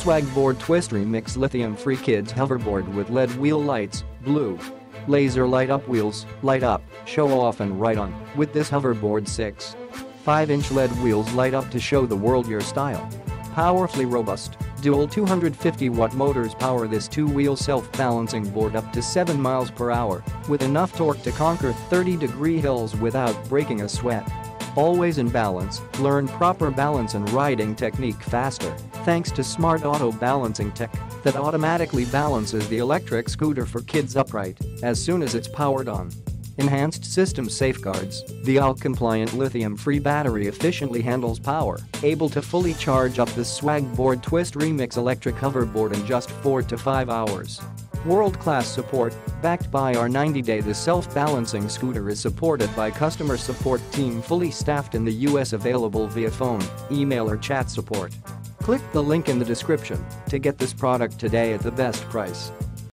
Swagboard Twist Remix Lithium-Free Kids Hoverboard with LED wheel lights, blue. Laser light-up wheels, light up, show off and ride on. With this hoverboard 5-inch LED wheels light up to show the world your style. Powerfully robust, dual 250-watt motors power this two-wheel self-balancing board up to 7 miles per hour, with enough torque to conquer 30-degree hills without breaking a sweat. Always in balance, learn proper balance and riding technique faster, thanks to smart auto balancing tech that automatically balances the electric scooter for kids upright as soon as it's powered on. Enhanced system safeguards, the ALK-compliant lithium-free battery efficiently handles power, able to fully charge up the Swagboard Twist Remix electric hoverboard in just 4 to 5 hours. World-class support, backed by our 90-day. The self-balancing scooter is supported by customer support team fully staffed in the US, available via phone, email or chat support. Click the link in the description to get this product today at the best price.